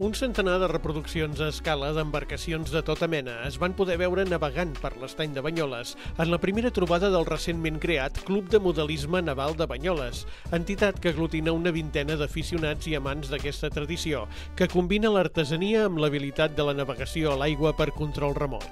Un centenar de reproduccions a escala d'embarcacions de tota mena es van poder veure navegant per l'estany de Banyoles en la primera trobada del recentment creat Club de Modelisme Naval de Banyoles, entitat que aglutina una vintena d'aficionats i amants d'aquesta tradició, que combina l'artesania amb l'habilitat de la navegació a l'aigua per control remot.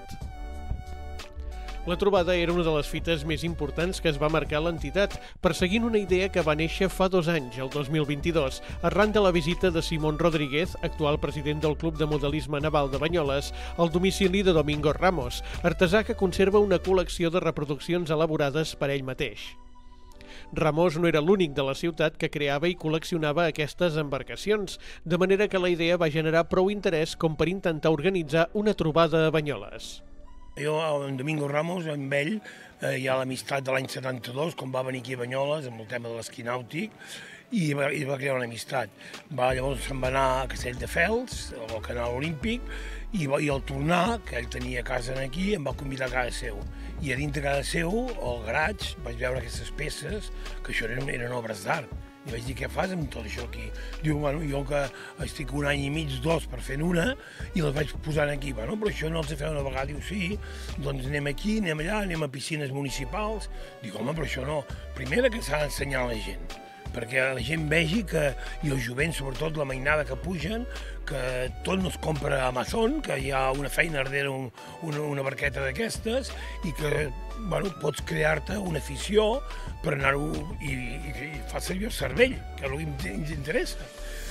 La trobada era una de les fites més importants que es va marcar l'entitat, perseguint una idea que va néixer fa 2 anys, el 2022, arran de la visita de Simón Rodríguez, actual president del Club de Modelisme Naval de Banyoles, al domicili de Domingo Ramos, artesà que conserva una col·lecció de reproduccions elaborades per ell mateix. Ramos no era l'únic de la ciutat que creava i col·leccionava aquestes embarcacions, de manera que la idea va generar prou interès com per intentar organitzar una trobada a Banyoles. Jo, amb Domingo Ramos, amb ell, hi ha l'amistat de l'any 72, quan va venir aquí a Banyoles, amb el tema de l'esquí nàutic, i va crear una amistat. Llavors se'n va anar a Castelldefels, al canal olímpic, i al tornar, que ell tenia casa aquí, em va convidar a casa seu. I a dintre de casa seu, al garatge, vaig veure aquestes peces, que això eren obres d'art. I vaig dir, què fas amb tot això aquí? Diu, bueno, jo que estic 1 any i mig, 2, per fer una, i les vaig posant aquí. Bueno, però això no els he fet una vegada. Diu, sí, doncs anem aquí, anem allà, anem a piscines municipals. Dic, home, però això no. Primera que s'ha d'ensenyar a la gent, perquè la gent vegi que, i el jovent, sobretot la mainada que pugen, que tot no es compra a Amazon, que hi ha una feina darrere una barqueta d'aquestes, i que, bueno, pots crear-te una afició per anar-ho i fa servir el cervell, que és el que ens interessa.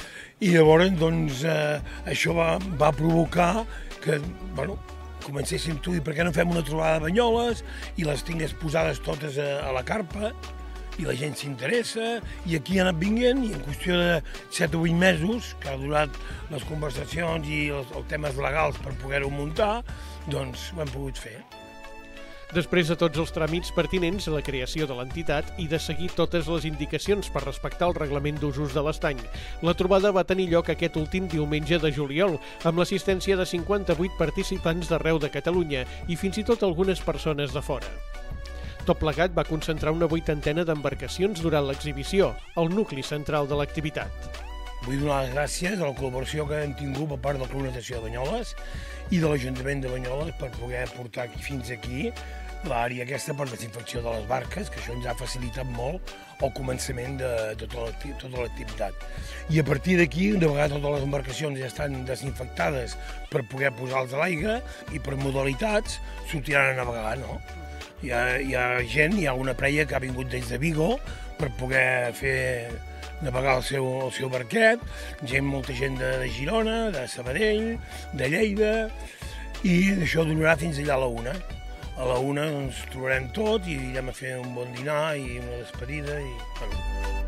I llavors, doncs, això va provocar que, bueno, comencéssim tu, i per què no fem una trobada de Banyoles i les tingués posades totes a la carpa, i la gent s'interessa, i aquí ha anat vinguent, i en qüestió de 7 o 8 mesos, que ha durat les conversacions i els temes legals per poder-ho muntar, doncs ho hem pogut fer. Després de tots els tràmits pertinents a la creació de l'entitat i de seguir totes les indicacions per respectar el reglament d'usos de l'estany, la trobada va tenir lloc aquest últim diumenge de juliol, amb l'assistència de 58 participants d'arreu de Catalunya i fins i tot algunes persones de fora. Tot plegat va concentrar una 80ena d'embarcacions durant l'exhibició, el nucli central de l'activitat. Vull donar les gràcies a la col·laboració que hem tingut per part del Club Natació de Banyoles i de l'Ajuntament de Banyoles per poder portar fins aquí l'àrea aquesta per desinfecció de les barques, que això ens ha facilitat molt el començament de tota l'activitat. I a partir d'aquí, una vegada totes les embarcacions ja estan desinfectades per poder posar-los a l'aigua i per modalitats sortiran a navegar, no? Hi ha gent, hi ha una parella que ha vingut des de Vigo per poder fer navegar el seu barquet, molta gent de Girona, de Sabadell, de Lleida, i això durarà fins allà a la 1. A la 1 ens trobarem tots i irem a fer un bon dinar i una despedida i, bueno.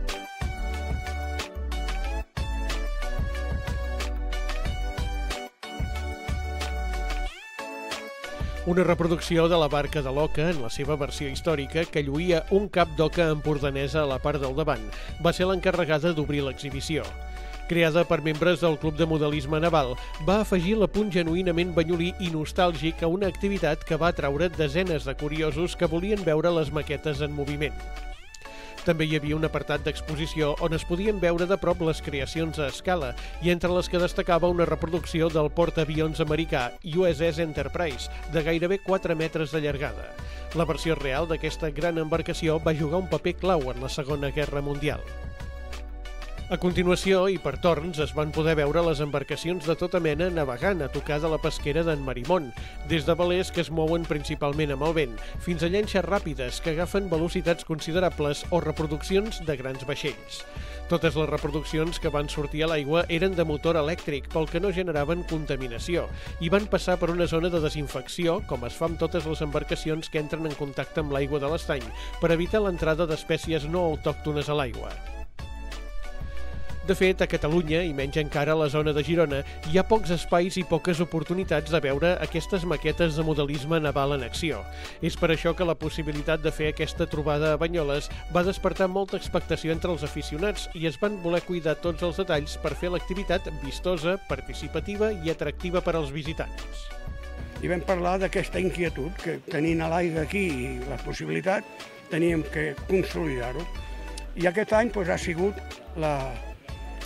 Una reproducció de la barca de l'Oca, en la seva versió històrica, que lluïa un cap d'oca empordanesa a la part del davant, va ser l'encarregada d'obrir l'exhibició. Creada per membres del Club de Modelisme Naval, va afegir l'apunt genuïnament banyolí i nostàlgic a una activitat que va atraure desenes de curiosos que volien veure les maquetes en moviment. També hi havia un apartat d'exposició on es podien veure de prop les creacions a escala i entre les que destacava una reproducció del portaavions americà USS Enterprise, de gairebé 4 metres de llargada. La versió real d'aquesta gran embarcació va jugar un paper clau en la Segona Guerra Mundial. A continuació, i per torns, es van poder veure les embarcacions de tota mena navegant a tocar de la pesquera d'en Marimón, des de velers que es mouen principalment amb el vent, fins a llanxes ràpides que agafen velocitats considerables o reproduccions de grans vaixells. Totes les reproduccions que van sortir a l'aigua eren de motor elèctric, pel que no generaven contaminació, i van passar per una zona de desinfecció, com es fa amb totes les embarcacions que entren en contacte amb l'aigua de l'estany, per evitar l'entrada d'espècies no autòctones a l'aigua. De fet, a Catalunya, i menys encara a la zona de Girona, hi ha pocs espais i poques oportunitats de veure aquestes maquetes de modelisme naval en acció. És per això que la possibilitat de fer aquesta trobada a Banyoles va despertar molta expectació entre els aficionats i es van voler cuidar tots els detalls per fer l'activitat vistosa, participativa i atractiva per als visitants. I vam parlar d'aquesta inquietud, que tenint a l'aigua aquí i la possibilitat, teníem que consolidar-ho. I aquest any ha sigut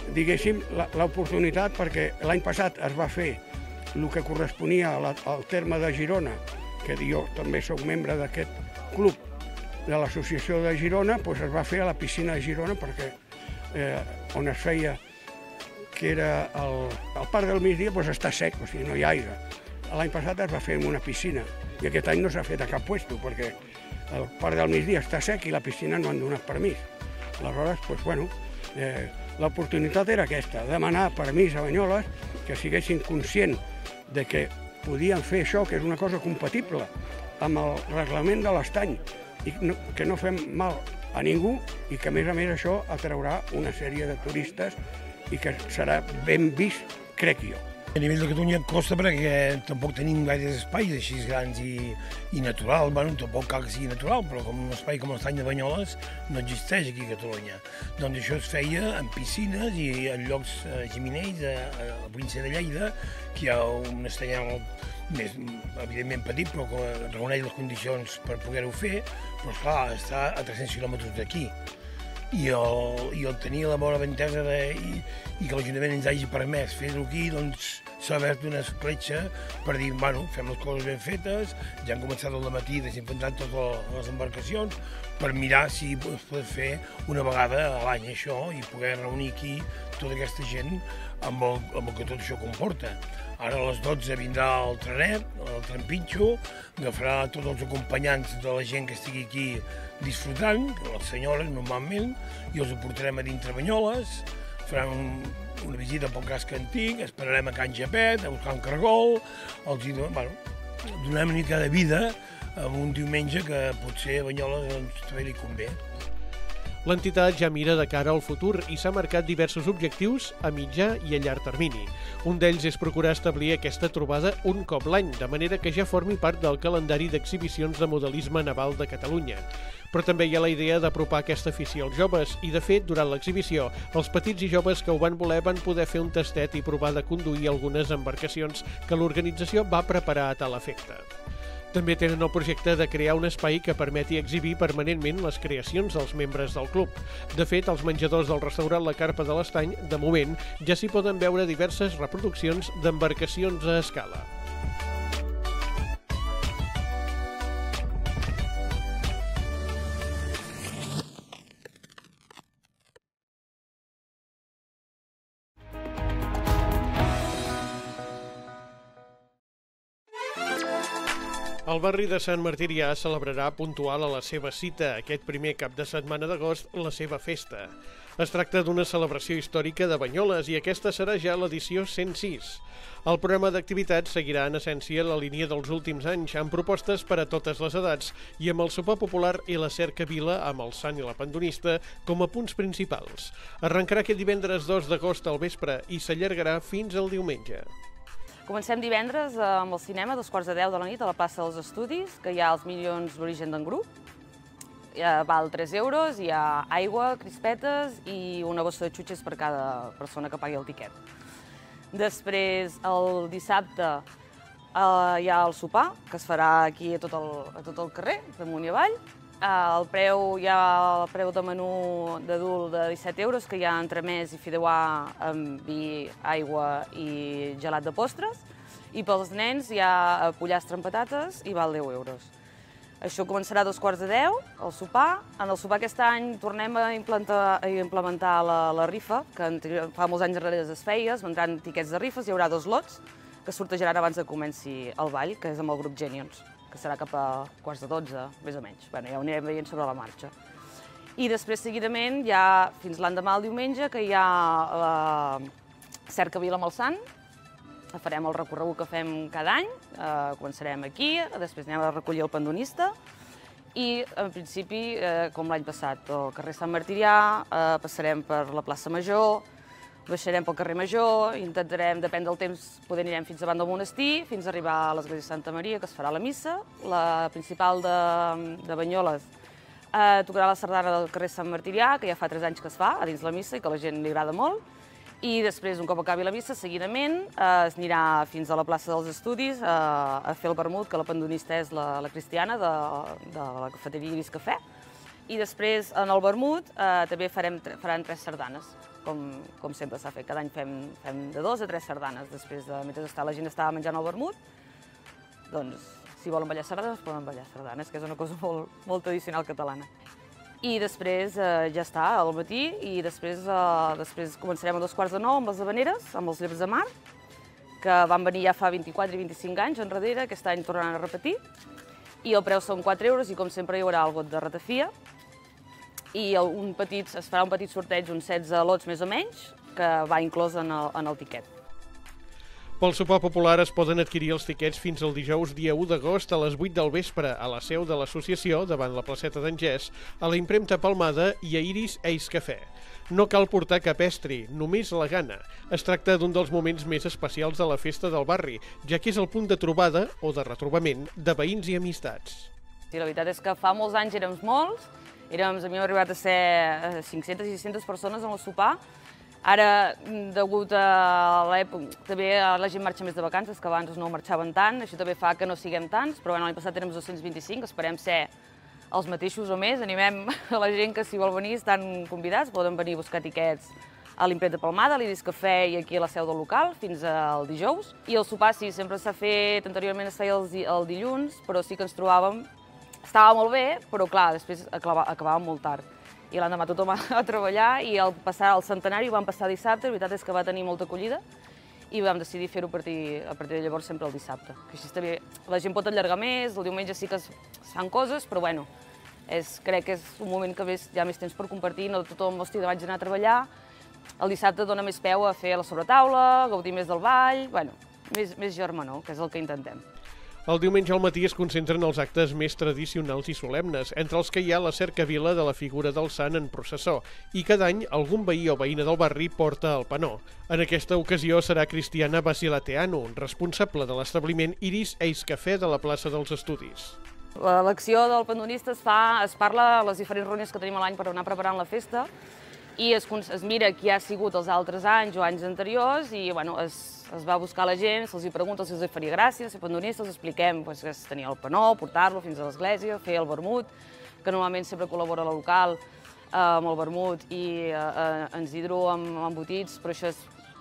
diguéssim, l'oportunitat, perquè l'any passat es va fer el que corresponia al terme de Girona, que jo també soc membre d'aquest club de l'Associació de Girona, doncs es va fer a la piscina de Girona, perquè on es feia, que era el Parc del Migdia, doncs està sec, o sigui, no hi ha aigua. L'any passat es va fer en una piscina, i aquest any no s'ha fet a cap puesto, perquè el Parc del Migdia està sec i la piscina no han donat permís. Aleshores, doncs, bueno, l'oportunitat era aquesta, demanar permís a Banyoles, que siguessin conscients de que podien fer això, que és una cosa compatible amb el reglament de l'estany, i que no fem mal a ningú, i que a més això atraurà una sèrie de turistes i que serà ben vist, crec jo. A nivell de Catalunya costa perquè tampoc tenim gaires espais així grans i natural. Bueno, tampoc cal que sigui natural, però com un espai com l'estany de Banyoles no existeix aquí a Catalunya. Doncs això es feia en piscines i en llocs giminells a la província de Lleida, que hi ha un estanyal més, evidentment petit, però que reuneix les condicions per poder-ho fer, però esclar, està a 300 quilòmetres d'aquí. I el tenir la bona ventesa i que l'Ajuntament ens hagi permès fer-ho aquí, doncs s'ha obert una escletxa per dir, bueno, fem les coses ben fetes, ja han començat al matí desinfectant totes les embarcacions per mirar si es pot fer una vegada a l'any això i poder reunir aquí tota aquesta gent amb el que tot això comporta. Ara a les 12 vindrà el trenet, el trempitxo, agafarà tots els acompanyants de la gent que estigui aquí disfrutant, les senyores normalment, i els ho portarem a dintre Banyoles, faran una visita pel casc antic, esperarem a Can Japet, a buscar un cargol, donem una mica de vida en un diumenge que potser a Banyoles també li convé. L'entitat ja mira de cara al futur i s'ha marcat diversos objectius a mitjà i a llarg termini. Un d'ells és procurar establir aquesta trobada un cop l'any, de manera que ja formi part del calendari d'exhibicions de modelisme naval de Catalunya. Però també hi ha la idea d'apropar aquesta afició als joves i, de fet, durant l'exhibició, els petits i joves que ho van voler van poder fer un tastet i provar de conduir algunes embarcacions que l'organització va preparar a tal efecte. També tenen el projecte de crear un espai que permeti exhibir permanentment les creacions dels membres del club. De fet, als menjadors del restaurant La Carpa de l'Estany, de moment, ja s'hi poden veure diverses reproduccions d'embarcacions a escala. El barri de Sant Martirià celebrarà puntual a la seva cita aquest primer cap de setmana d'agost la seva festa. Es tracta d'una celebració històrica de Banyoles i aquesta serà ja l'edició 106. El programa d'activitats seguirà en essència la línia dels últims anys, amb propostes per a totes les edats i amb el sopar popular i la cercavila amb el sant i la pandonista com a punts principals. Arrencarà aquest divendres 2 d'agost al vespre i s'allargarà fins al diumenge. Comencem divendres amb el cinema a 2:15 de la nit a la plaça dels Estudis, que hi ha els Milions l'origen d'en Grup. Val 3 euros, hi ha aigua, crispetes i una bossa de xutxes per cada persona que pagui el tiquet. Després, el dissabte, hi ha el sopar, que es farà aquí a tot el carrer, d'amunt i avall. Hi ha el preu de menú d'adult de 17 euros, que hi ha entremès i fideuà amb vi, aigua i gelat de postres. I pels nens hi ha pollastre amb patates i val 10 euros. Això començarà a 2:15, el sopar. En el sopar aquest any tornem a implementar la rifa, que fa molts anys enrere es feia, es vendran tiquets de rifes, hi haurà 2 lots que sortejaran abans que comenci el ball, que és amb el grup Genions, que serà cap a 11:15, més o menys. Bé, ja ho anirem veient sobre la marxa. I després, seguidament, ja fins l'endemà, el diumenge, que hi ha la cercavila amb el sant. Farem el recorregut que fem cada any, començarem aquí, després anem a recollir el pandonista i, en principi, com l'any passat, al carrer Sant Martirià, passarem per la plaça Major, baixarem pel carrer Major, intentarem, depèn del temps, poder anirem fins davant del monestir, fins a arribar a l'església de Santa Maria, que es farà la missa. La principal de Banyoles tocarà la sardana del carrer Sant Martirià, que ja fa 3 anys que es fa, a dins la missa, i que a la gent li agrada molt. I després, un cop acabi la missa, seguidament es anirà fins a la plaça dels Estudis a fer el vermut, que la pandonista és la cristiana de la cafeteria Ibis Cafè. I després, en el vermut, també faran 3 sardanes, com sempre s'ha fet. Cada any fem de 2 a 3 sardanes. Després, mentre la gent estava menjant el vermut, doncs, si volen ballar sardanes, poden ballar sardanes, que és una cosa molt tradicional catalana. I després ja està, al matí, i després començarem a 2:45 amb les habaneres, amb els lleps de mar, que van venir ja fa 24 i 25 anys enrere, aquest any tornaran a repetir. I el preu són 4 euros i, com sempre, hi haurà el got de ratafia. I es farà un petit sorteig, uns 16 lots més o menys, que va inclòs en el tiquet. Pel sopar popular es poden adquirir els tiquets fins al dijous dia 1 d'agost a les 8 del vespre a la seu de l'associació, davant la placeta d'Angers, a la impremta Palmada i a Iris Eis Cafè. No cal portar cap estri, només la gana. Es tracta d'un dels moments més especials de la festa del barri, ja que és el punt de trobada o de retrobament de veïns i amistats. Sí, la veritat és que fa molts anys érem molts, a mi hem arribat a ser 500 i 600 persones en el sopar. Ara, degut a l'època, també la gent marxa més de vacances, que abans no marxaven tant, això també fa que no siguem tants, però l'any passat érem 225, esperem ser els mateixos o més. Animem a la gent que, si vol venir, estan convidats, poden venir a buscar tiquets a l'impremta Palmada, a l'Iris Cafè i aquí a la seu del local, fins al dijous. I el sopar, sí, sempre s'ha fet, anteriorment es feia el dilluns, però sí que ens trobàvem, estava molt bé, però clar, després acabàvem molt tard. I l'endemà tothom a treballar, i al passar el centenari ho vam passar dissabte, la veritat és que va tenir molta acollida, i vam decidir fer-ho a partir de llavors sempre el dissabte. Que així també la gent pot allargar més, el diumenge sí que es fan coses, però bueno, crec que és un moment que hi ha més temps per compartir, no tothom, hòstia, vaig anar a treballar, el dissabte dona més peu a fer la sobretaula, gaudir més del ball, bueno, més germanor, que és el que intentem. El diumenge al matí es concentren els actes més tradicionals i solemnes, entre els que hi ha la cercavila de la figura del sant en processó, i cada any algun veí o veïna del barri porta el panó. En aquesta ocasió serà Cristiana Basilateanu, responsable de l'establiment Iris Eis Cafè de la plaça dels Estudis. L'elecció del pandonista es parla a les diferents reunions que tenim a l'any per anar preparant la festa, i es mira qui ha sigut els altres anys o anys anteriors, i bueno, es va buscar la gent, se'ls pregunta si els faria gràcia ser pandonista, els expliquem que es tenia el panó, portar-lo fins a l'església, fer el vermut, que normalment sempre col·labora la local amb el vermut, i ens hidro amb embotits, però això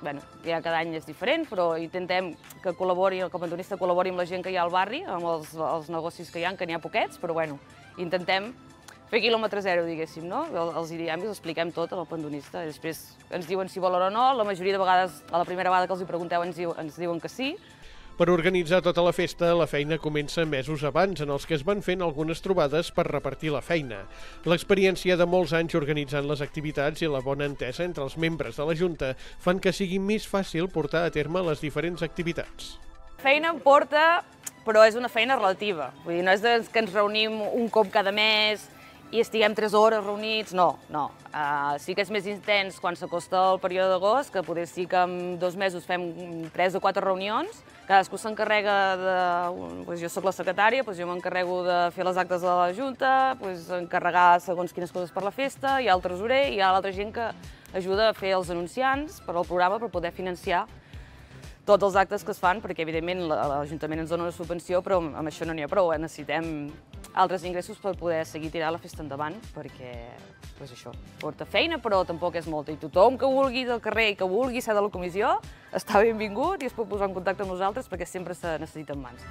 ja cada any és diferent, però intentem que el pandonista col·labori amb la gent que hi ha al barri, amb els negocis que hi ha, que n'hi ha poquets, però bueno, intentem fer quilòmetre zero, diguéssim, no? Els diem i els expliquem tot al pandonista. Després ens diuen si volen o no. La majoria de vegades, a la primera vegada que els hi pregunteu, ens diuen que sí. Per organitzar tota la festa, la feina comença mesos abans, en els que es van fent algunes trobades per repartir la feina. L'experiència de molts anys organitzant les activitats i la bona entesa entre els membres de la Junta fan que sigui més fàcil portar a terme les diferents activitats. Feina em porta, però és una feina relativa. Vull dir, no és que ens reunim un cop cada mes i estiguem 3 hores reunits, no. Sí que és més intens quan s'acosta el període d'agost, que potser sí que en 2 mesos fem 3 o 4 reunions, cadascú s'encarrega de... Jo soc la secretària, jo m'encarrego de fer les actes de la Junta, encarregar segons quines coses per la festa, hi ha el tresorer, hi ha l'altra gent que ajuda a fer els anunciants per al programa per poder financiar tots els actes que es fan, perquè evidentment l'Ajuntament ens dona una subvenció, però amb això no n'hi ha prou, necessitem altres ingressos per poder seguir tirant la festa endavant, perquè això porta feina, però tampoc és molta. I tothom que vulgui del carrer i que vulgui ser de la comissió està benvingut i es pot posar en contacte amb nosaltres, perquè sempre se necessiten mans.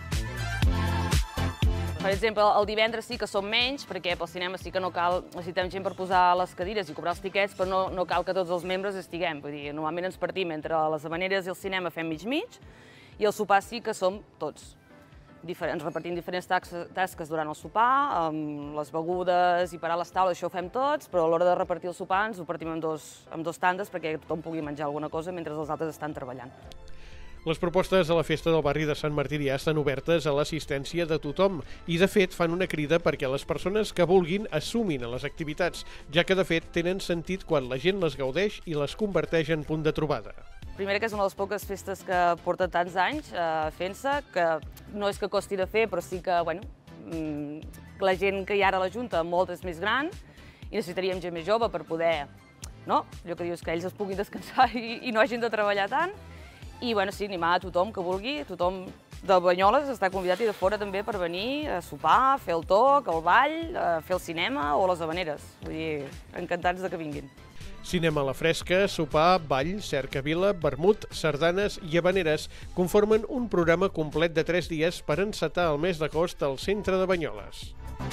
Per exemple, el divendres sí que som menys, perquè pel cinema sí que necessitem gent per posar les cadires i cobrar els tiquets, però no cal que tots els membres estiguem. Vull dir, normalment ens partim entre les habaneres i el cinema, fem mig-mig, i el sopar sí que som tots. Ens repartim diferents tasques durant el sopar, amb les begudes i parar les taules, això ho fem tots, però a l'hora de repartir el sopar ens ho partim en dos tandes perquè tothom pugui menjar alguna cosa mentre els altres estan treballant. Les propostes a la festa del barri de Sant Martirià estan obertes a l'assistència de tothom i, de fet, fan una crida perquè les persones que vulguin es sumin a les activitats, ja que, de fet, tenen sentit quan la gent les gaudeix i les converteix en punt de trobada. Primera, que és una de les poques festes que porta tants anys fent-se, que no és que costi de fer, però sí que, la gent que hi ha ara a la Junta, molt és més gran, i necessitaríem gent més jove per poder, no? Allò que dius, que ells es puguin descansar i no hagin de treballar tant. I sí, animar a tothom que vulgui, tothom de Banyoles està convidat i de fora també per venir a sopar, fer el toc, el ball, fer el cinema o les havaneres. Vull dir, encantats de que vinguin. Cinema a la fresca, sopar, ball, cercavila, vermut, sardanes i havaneres conformen un programa complet de 3 dies per encetar el mes d'agost al centre de Banyoles.